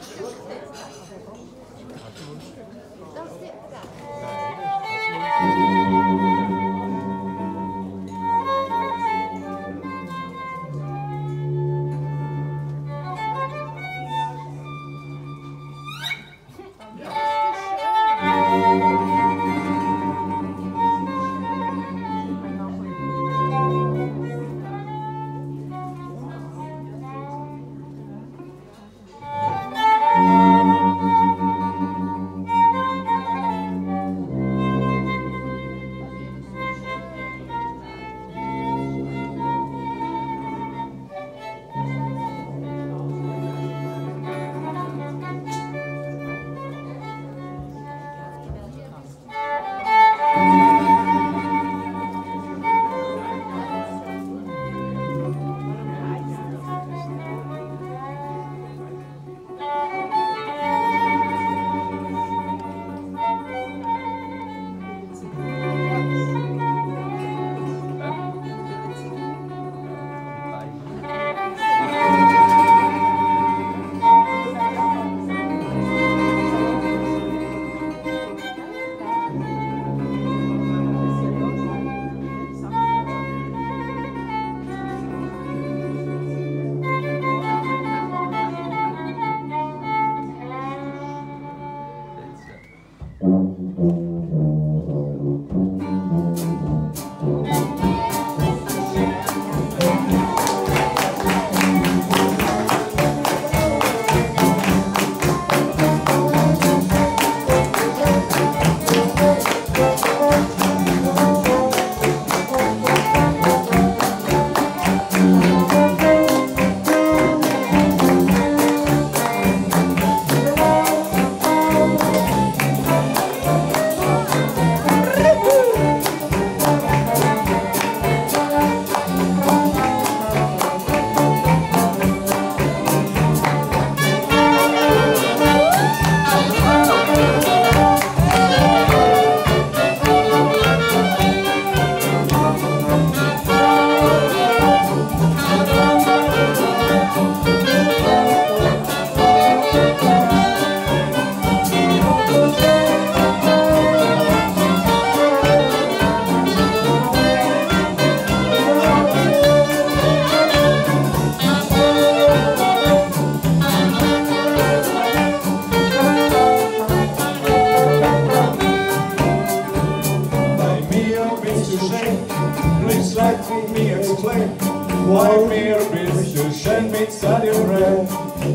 Why mir bist du schön mit Stadion?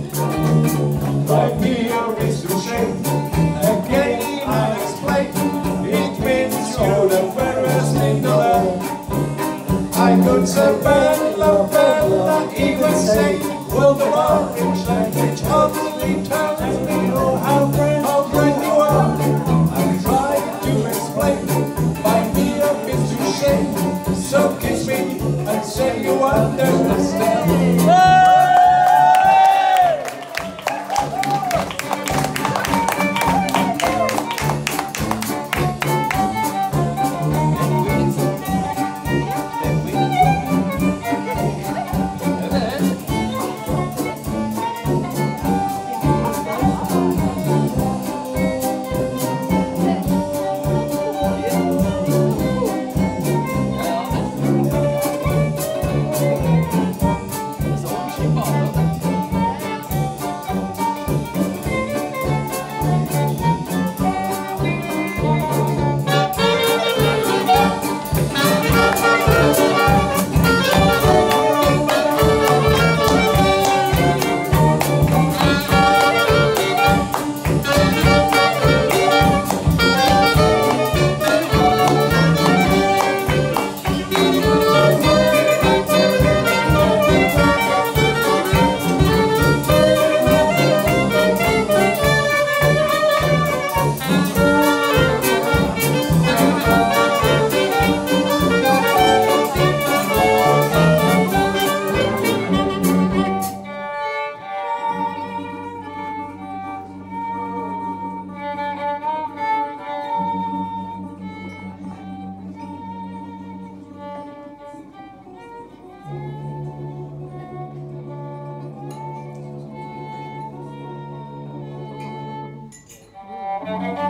Why mir bist du schön? Again I explain, it means you're the fairest in the land. I could say bella, bella, even say, will the orange language only tells me oh how great you are. I tried to explain, why mir bist du schön? So kiss me and say you understand. Thank